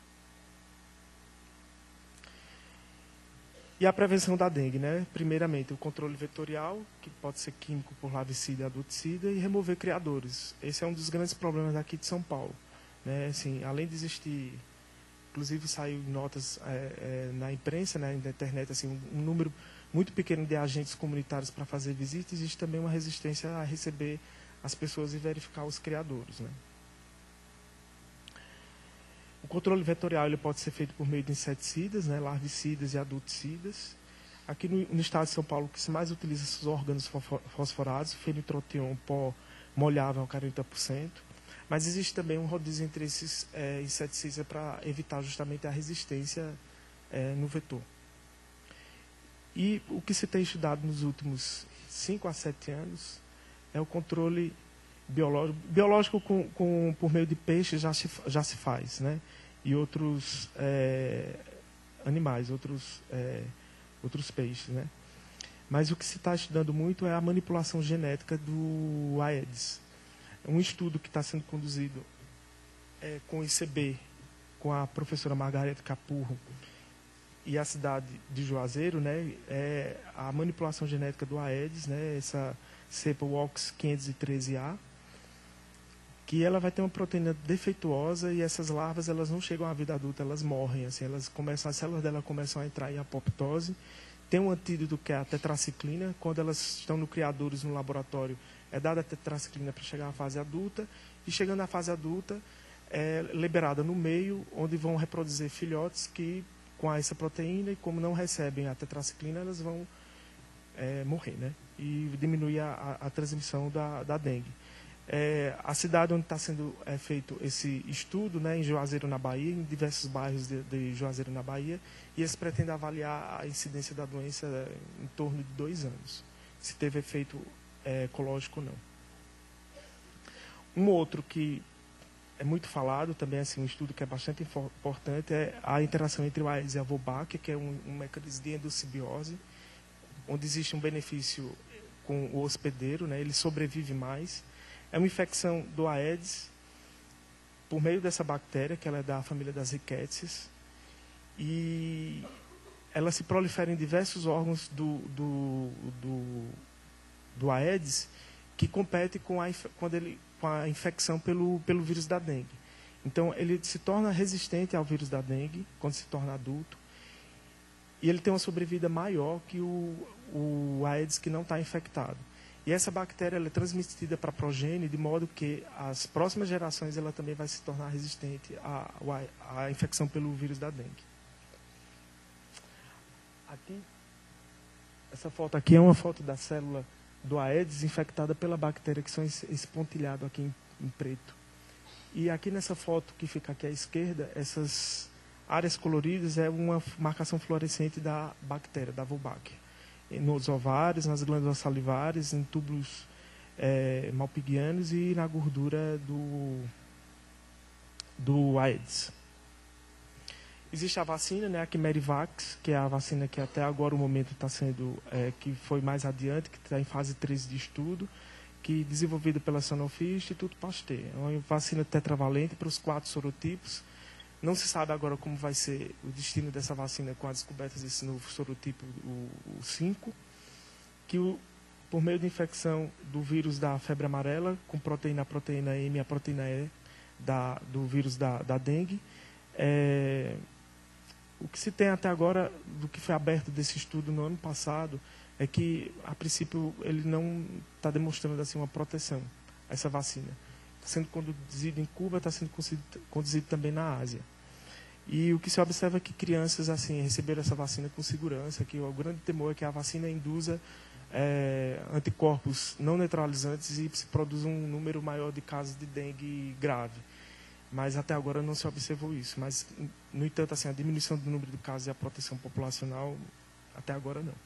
E a prevenção da dengue, né? Primeiramente, o controle vetorial, que pode ser químico por larvicida e adulticida, e remover criadores. Esse é um dos grandes problemas aqui de São Paulo, né? Assim, além de existir, inclusive saiu notas é, é, na imprensa, né, na internet, assim, um, um número muito pequeno de agentes comunitários para fazer visitas, existe também uma resistência a receber as pessoas e verificar os criadores, né? O controle vetorial ele pode ser feito por meio de inseticidas, né, larvicidas e adulticidas. Aqui no, no estado de São Paulo, o que se mais utiliza são os órgãos fosforados, fenitrotion, pó molhável, quarenta por cento. Mas existe também um rodízio entre esses é, inseticidas para evitar justamente a resistência é, no vetor. E o que se tem estudado nos últimos cinco a sete anos é o controle biológico. Biológico com, com, por meio de peixes já se, já se faz, né? E outros é, animais, outros, é, outros peixes, né? Mas o que se está estudando muito é a manipulação genética do Aedes. Um estudo que está sendo conduzido é, com o I C B, com a professora Margareta Capurro e a cidade de Juazeiro, né? É a manipulação genética do Aedes, né? Essa cepa W O X quinhentos e treze A, que ela vai ter uma proteína defeituosa e essas larvas elas não chegam à vida adulta, elas morrem, assim, elas começam, as células dela começam a entrar em apoptose. Tem um antídoto que é a tetraciclina, quando elas estão no criadores no laboratório, é dada a tetraciclina para chegar à fase adulta, e chegando à fase adulta, é liberada no meio, onde vão reproduzir filhotes que, com essa proteína, e como não recebem a tetraciclina, elas vão é, morrer, né? E diminuir a, a, a transmissão da, da dengue. É, a cidade onde está sendo é, feito esse estudo, né, em Juazeiro, na Bahia, em diversos bairros de, de Juazeiro, na Bahia, e eles pretendem avaliar a incidência da doença em torno de dois anos, se teve efeito é, ecológico ou não. Um outro que é muito falado, também assim, um estudo que é bastante importante, é a interação entre o Aedes e a Wolbachia, que é um, um mecanismo de endossimbiose, onde existe um benefício com o hospedeiro, né, ele sobrevive mais. É uma infecção do Aedes por meio dessa bactéria, que ela é da família das Rickettsia, e ela se prolifera em diversos órgãos do, do, do, do Aedes, que compete com a, quando ele, com a infecção pelo, pelo vírus da dengue. Então, ele se torna resistente ao vírus da dengue, quando se torna adulto, e ele tem uma sobrevida maior que o, o Aedes que não está infectado. E essa bactéria ela é transmitida para a progênie, de modo que as próximas gerações ela também vai se tornar resistente à, à infecção pelo vírus da dengue. Aqui, essa foto aqui é uma foto da célula do Aedes infectada pela bactéria, que são esse, esse pontilhado aqui em, em preto. E aqui nessa foto que fica aqui à esquerda, essas áreas coloridas é uma marcação fluorescente da bactéria, da Wolbachia. Nos ovários, nas glândulas salivares, em túbulos é, malpighianos e na gordura do, do Aedes. Existe a vacina, né, a Quimerivax, que é a vacina que até agora o momento está sendo, é, que foi mais adiante, que está em fase três de estudo, que é desenvolvida pela Sanofi e Instituto Pasteur. É uma vacina tetravalente para os quatro sorotipos. Não se sabe agora como vai ser o destino dessa vacina com a descoberta desse novo sorotipo, o, o cinco, que o, por meio de infecção do vírus da febre amarela, com proteína, a proteína M e a proteína E da, do vírus da, da dengue, é, o que se tem até agora, do que foi aberto desse estudo no ano passado, é que, a princípio, ele não está demonstrando assim, uma proteção, essa vacina. Está sendo conduzido em Cuba, está sendo conduzido também na Ásia. E o que se observa é que crianças assim receberam essa vacina com segurança, que o grande temor é que a vacina induza é, anticorpos não neutralizantes e se produza um número maior de casos de dengue grave. Mas até agora não se observou isso. Mas, no entanto, assim, a diminuição do número de casos e a proteção populacional, até agora não.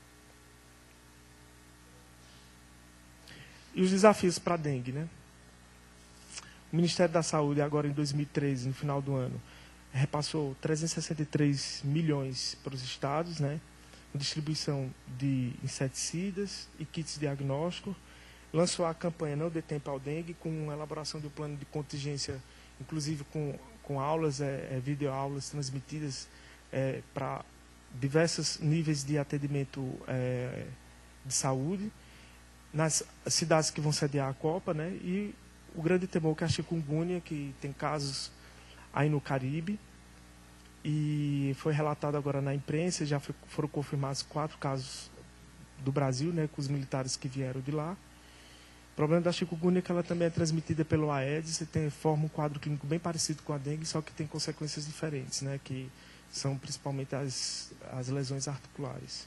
E os desafios para a dengue, né? O Ministério da Saúde, agora em dois mil e treze, no final do ano, repassou trezentos e sessenta e três milhões para os estados, né? Distribuição de inseticidas e kits diagnósticos. Lançou a campanha Não Dê Tempo ao Dengue, com a elaboração do plano de contingência, inclusive com, com aulas, é, é, videoaulas transmitidas é, para diversos níveis de atendimento é, de saúde, nas cidades que vão sediar a Copa, né? E o grande temor que é a chikungunya, que tem casos aí no Caribe, e foi relatado agora na imprensa, já foi, foram confirmados quatro casos do Brasil, né, com os militares que vieram de lá. O problema da chikungunya é que ela também é transmitida pelo Aedes, e tem, forma um quadro clínico bem parecido com a dengue, só que tem consequências diferentes, né, que são principalmente as, as lesões articulares.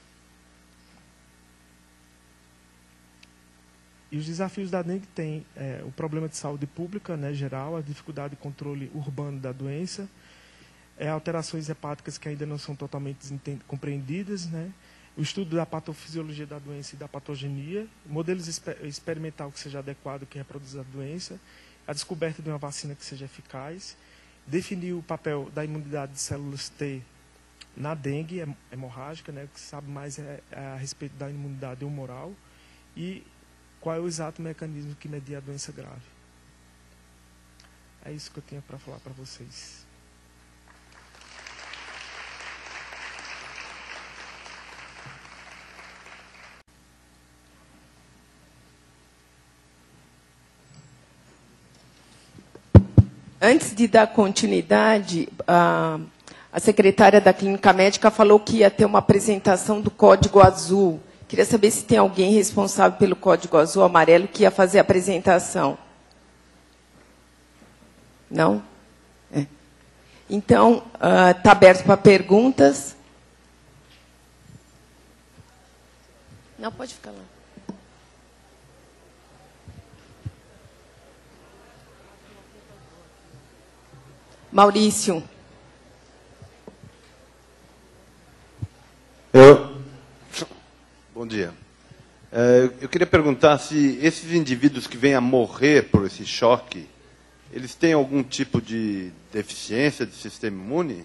E os desafios da dengue têm é, o problema de saúde pública, né, geral, a dificuldade de controle urbano da doença, é, alterações hepáticas que ainda não são totalmente compreendidas, né, o estudo da patofisiologia da doença e da patogenia, modelos exper experimental que seja adequado, que reproduza a doença, a descoberta de uma vacina que seja eficaz, definir o papel da imunidade de células T na dengue hemorrágica, né, o que se sabe mais é, é a respeito da imunidade humoral, e qual é o exato mecanismo que media a doença grave. É isso que eu tinha para falar para vocês. Antes de dar continuidade, a, a secretária da Clínica Médica falou que ia ter uma apresentação do Código Azul. Queria saber se tem alguém responsável pelo Código Azul Amarelo que ia fazer a apresentação. Não? É. Então, está uh, aberto para perguntas. Não, pode ficar lá. Maurício. Eu... Bom dia. Eu queria perguntar se esses indivíduos que vêm a morrer por esse choque, eles têm algum tipo de deficiência de sistema imune?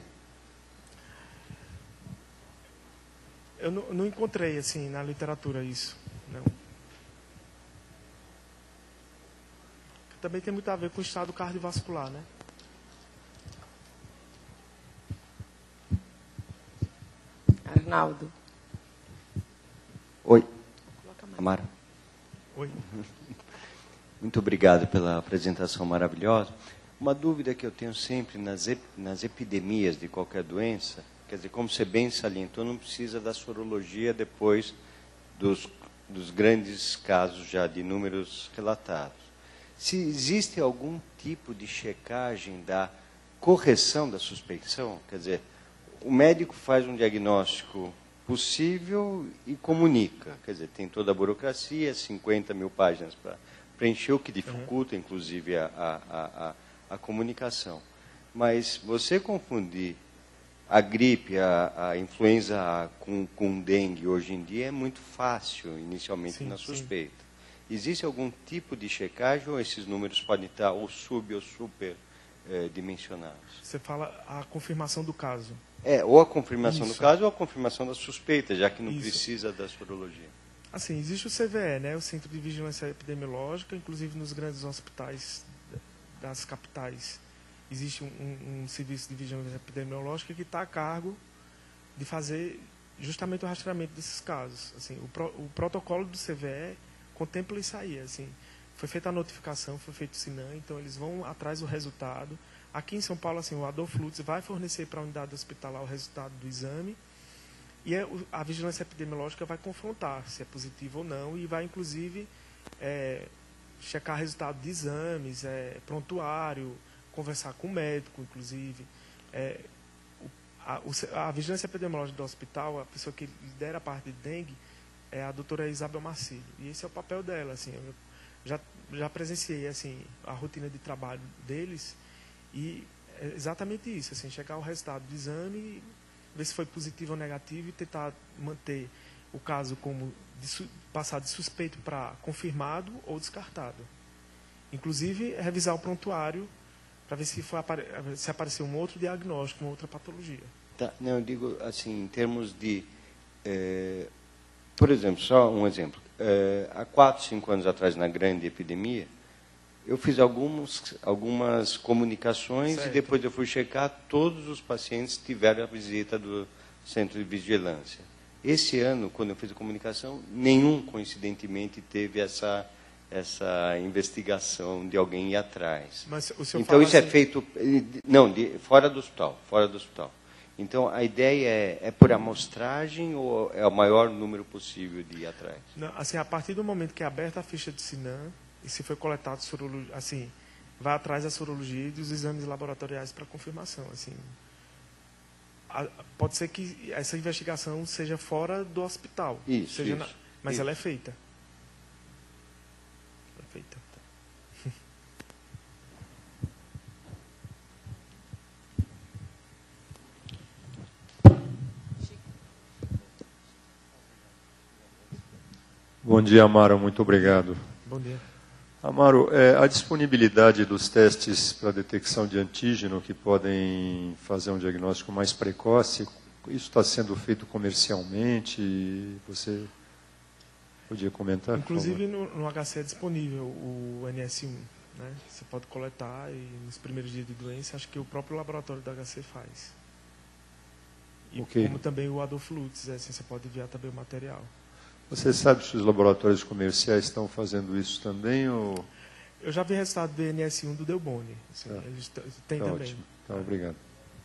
Eu não, não encontrei, assim, na literatura isso, não. Também tem muito a ver com o estado cardiovascular, né? Arnaldo. Oi, Amara. Oi. Muito obrigado pela apresentação maravilhosa. Uma dúvida que eu tenho sempre nas, ep nas epidemias de qualquer doença, quer dizer, como você bem salientou, não precisa da sorologia depois dos, dos grandes casos já de números relatados. Se existe algum tipo de checagem da correção da suspeição, quer dizer, o médico faz um diagnóstico possível e comunica, quer dizer, tem toda a burocracia, cinquenta mil páginas para preencher, o que dificulta, inclusive, a, a, a, a comunicação. Mas você confundir a gripe, a, a influenza A com, com dengue, hoje em dia, é muito fácil, inicialmente, sim, na suspeita. Sim. Existe algum tipo de checagem ou esses números podem estar ou sub ou super eh, dimensionados? Você fala a confirmação do caso. É, ou a confirmação Isso. do caso ou a confirmação da suspeita, já que não Isso. precisa da sorologia. Assim, existe o C V E, né, o Centro de Vigilância Epidemiológica, inclusive nos grandes hospitais das capitais. Existe um, um, um serviço de vigilância epidemiológica que está a cargo de fazer justamente o rastreamento desses casos. Assim, o, pro, o protocolo do C V E contempla isso aí. Assim, foi feita a notificação, foi feito o SINAM, então eles vão atrás do resultado. Aqui em São Paulo, assim, o Adolfo Lutz vai fornecer para a unidade hospitalar o resultado do exame e a vigilância epidemiológica vai confrontar se é positivo ou não e vai, inclusive, é, checar resultado de exames, é, prontuário, conversar com o médico, inclusive. É, a, a vigilância epidemiológica do hospital, a pessoa que lidera a parte de dengue, é a doutora Isabel Marcílio. E esse é o papel dela. Assim, eu já, já presenciei assim, a rotina de trabalho deles e é exatamente isso, assim, checar o resultado do exame, ver se foi positivo ou negativo e tentar manter o caso como de, passar de suspeito para confirmado ou descartado. Inclusive, revisar o prontuário para ver se, foi, se apareceu um outro diagnóstico, uma outra patologia. Tá, não, eu digo assim, em termos de... É, por exemplo, só um exemplo. É, há quatro, cinco anos atrás, na grande epidemia, eu fiz alguns, algumas comunicações certo. E depois eu fui checar, todos os pacientes tiveram a visita do centro de vigilância. Esse ano, quando eu fiz a comunicação, nenhum, coincidentemente, teve essa, essa investigação de alguém ir atrás. Mas o senhor então, isso assim... é feito... Não, de, fora do hospital, fora do hospital. Então, a ideia é, é por amostragem ou é o maior número possível de ir atrás? Não, assim, a partir do momento que é aberta a ficha de SINAM, e se foi coletado sorologia, assim, vai atrás da sorologia e dos exames laboratoriais para confirmação. Assim, a, pode ser que essa investigação seja fora do hospital, isso, seja isso, na, mas isso. ela é feita. Ela é feita. Bom dia, Amaro. Muito obrigado. Bom dia. Amaro, é, a disponibilidade dos testes para detecção de antígeno que podem fazer um diagnóstico mais precoce, isso está sendo feito comercialmente? Você podia comentar? Inclusive no, no H C é disponível o N S um. Né? Você pode coletar e nos primeiros dias de doença, acho que o próprio laboratório do H C faz. E okay. Como também o Adolfo Lutz, assim, você pode enviar também o material. Você sabe se os laboratórios comerciais estão fazendo isso também? Ou... Eu já vi resultado do N S um do Delboni. Assim, tá. Eles têm tá também. Ótimo. Tá, obrigado.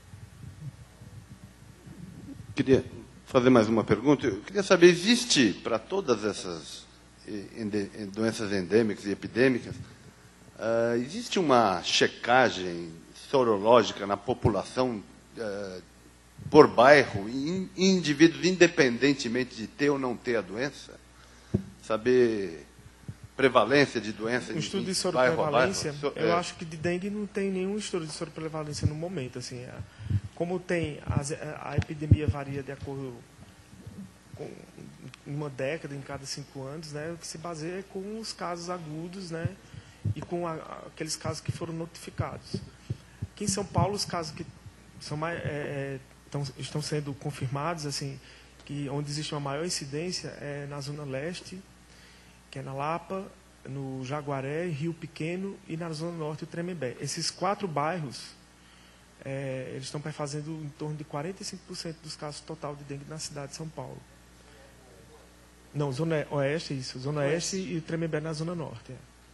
Queria fazer mais uma pergunta. Eu queria saber, existe para todas essas doenças endêmicas e epidêmicas, uh, existe uma checagem sorológica na população uh, por bairro, em indivíduos, independentemente de ter ou não ter a doença? Saber prevalência de doença um em estudo de bairro a soroprevalência, bairro? eu É. acho que de dengue não tem nenhum estudo de soroprevalência no momento. Assim, é, como tem as, a epidemia varia de acordo com uma década em cada cinco anos, né, o que se baseia é com os casos agudos, né, e com a, aqueles casos que foram notificados. Aqui em São Paulo, os casos que são mais, é, é, tão, estão sendo confirmados, assim, que onde existe uma maior incidência é na Zona Leste, que é na Lapa, no Jaguaré, Rio Pequeno e na Zona Norte, o Tremembé. Esses quatro bairros, é, eles estão fazendo em torno de quarenta e cinco por cento dos casos total de dengue na cidade de São Paulo. Não, Zona Oeste, isso. Zona Oeste, Oeste e o Tremembé na Zona Norte.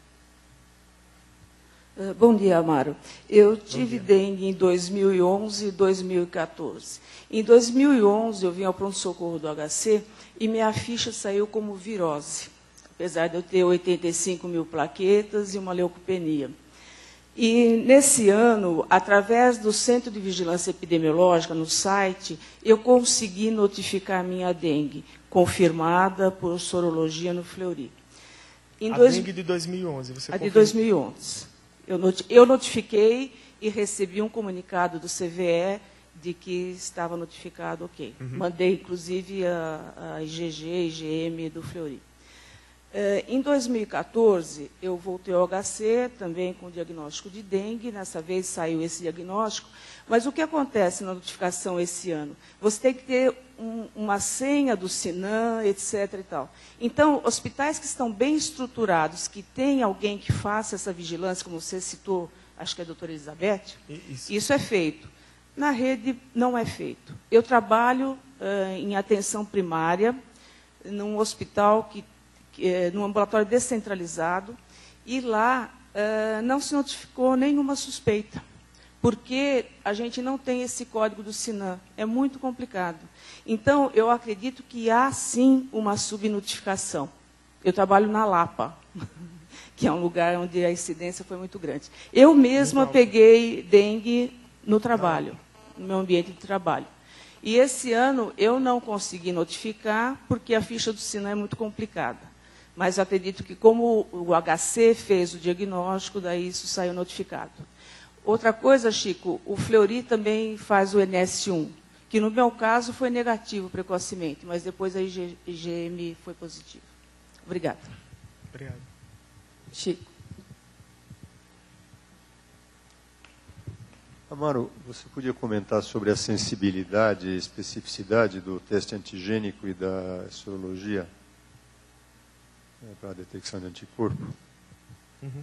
É. Uh, bom dia, Amaro. Eu tive dengue em dois mil e onze e dois mil e quatorze. Em dois mil e onze, eu vim ao pronto-socorro do H C e minha ficha saiu como virose, apesar de eu ter oitenta e cinco mil plaquetas e uma leucopenia. E, nesse ano, através do Centro de Vigilância Epidemiológica, no site, eu consegui notificar a minha dengue, confirmada por sorologia no Fleury. Em a dois... dengue de dois mil e onze, você A confirma? de dois mil e onze. Eu, not... eu notifiquei e recebi um comunicado do C V E de que estava notificado, ok. Uhum. Mandei, inclusive, a, a I G G, I G M do Fleury. Em dois mil e quatorze, eu voltei ao H C, também com diagnóstico de dengue, nessa vez saiu esse diagnóstico, mas o que acontece na notificação esse ano? Você tem que ter um, uma senha do SINAM, etcétera e tal. Então, hospitais que estão bem estruturados, que tem alguém que faça essa vigilância, como você citou, acho que é a doutora Elizabeth, isso, isso é feito. Na rede, não é feito. Eu trabalho uh, em atenção primária, num hospital que num ambulatório descentralizado, e lá uh, não se notificou nenhuma suspeita, porque a gente não tem esse código do SINAM, é muito complicado. Então, eu acredito que há, sim, uma subnotificação. Eu trabalho na Lapa, que é um lugar onde a incidência foi muito grande. Eu mesma peguei dengue no trabalho, no meu ambiente de trabalho. E esse ano eu não consegui notificar, porque a ficha do SINAM é muito complicada. Mas eu acredito que, como o H C fez o diagnóstico, daí isso saiu notificado. Outra coisa, Chico, o Fleury também faz o N S um, que no meu caso foi negativo precocemente, mas depois a I G M foi positivo. Obrigada. Obrigado. Chico. Amaro, você podia comentar sobre a sensibilidade e especificidade do teste antigênico e da sorologia para a detecção de anticorpo? Uhum.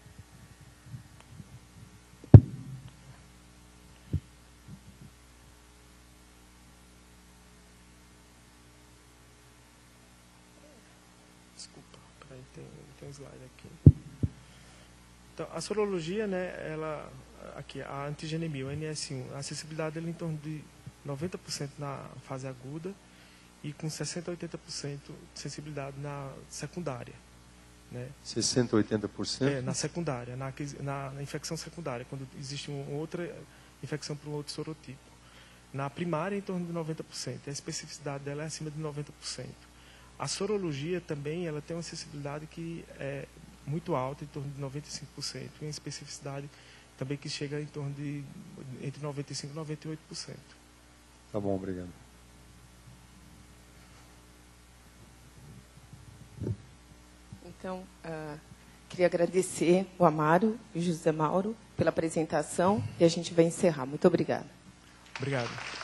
Desculpa, peraí, tem, tem um slide aqui. Então, a sorologia, né, ela, aqui, a antigenemia, o N S um, a acessibilidade dele é em torno de noventa por cento na fase aguda, e com sessenta a oitenta por cento de sensibilidade na secundária. Né? sessenta a oitenta por cento? É, na secundária, na, na, na infecção secundária, quando existe uma outra infecção por um outro sorotipo. Na primária, em torno de noventa por cento. A especificidade dela é acima de noventa por cento. A sorologia também ela tem uma sensibilidade que é muito alta, em torno de noventa e cinco por cento. E uma especificidade também que chega em torno de entre noventa e cinco por cento e noventa e oito por cento. Tá bom, obrigado. Então, uh, queria agradecer o Amaro e o José Mauro pela apresentação e a gente vai encerrar. Muito obrigada. Obrigado.